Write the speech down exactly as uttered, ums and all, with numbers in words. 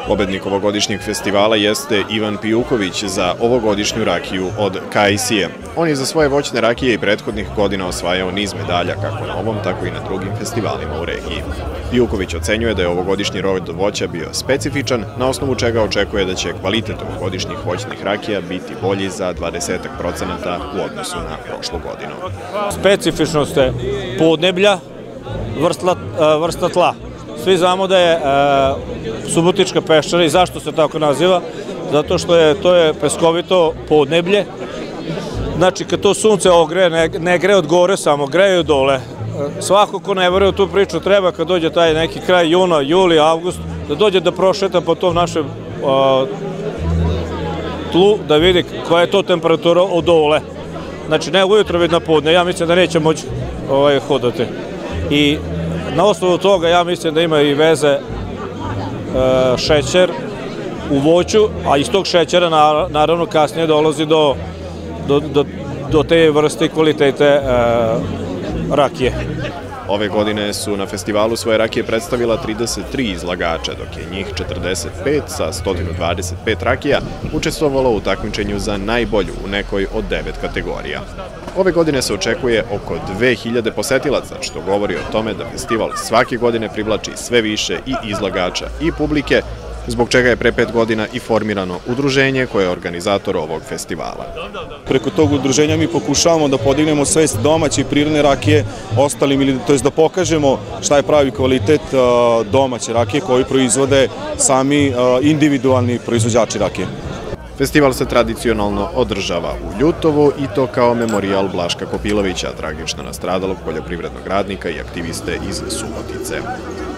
Pobednik ovogodišnjeg festivala jeste Ivan Pijuković za ovogodišnju rakiju od K I C-a. On je za svoje voćne rakije i prethodnih godina osvajao niz medalja kako na ovom, tako i na drugim festivalima u regiji. Pijuković ocenjuje da je ovogodišnji rod voća bio specifičan, na osnovu čega očekuje da će kvalitet ovogodišnjih voćnih rakija biti bolji za dvadeset procenata u odnosu na prošlu godinu. Specifičnost je podneblja, vrsta tla. Svi znamo da je Subotička peščara, i zašto se tako naziva, zato što je to je peskovito podneblje. Znači, kad to sunce ogreje, ne greje od gore samo, greje od dole. Svako ko ne veruje u tu priču treba, kad dođe taj neki kraj juna, juli, avgust, da dođe da prošeta po tom našem tlu, da vidi koja je to temperatura od dole. Znači, ne ujutro vidi na podne, ja mislim da neće moći hodati. I na osnovu toga ja mislim da ima i veze šećer u voću, a iz tog šećera naravno kasnije dolazi do te vrste i kvalitete rakije. Ove godine su na festivalu svoje rakije predstavila trideset tri izlagača, dok je njih četrdeset pet sa sto dvadeset pet rakija učestvovalo u takmičenju za najbolju u nekoj od devet kategorija. Ove godine se očekuje oko dve hiljade posetilaca, što govori o tome da festival svake godine privlači sve više i izlagača i publike, zbog čega je pre pet godina i formirano udruženje koje je organizator ovog festivala. Preko tog udruženja mi pokušavamo da podignemo svest domaće i prirodne rakije ostalim, to je da pokažemo šta je pravi kvalitet domaće rakije koju proizvode sami individualni proizvođači rakije. Festival se tradicionalno održava u Ljutovu i to kao memorijal Blaška Kopilovića, tragično nastradalog poljoprivrednog radnika i aktiviste iz Subotice.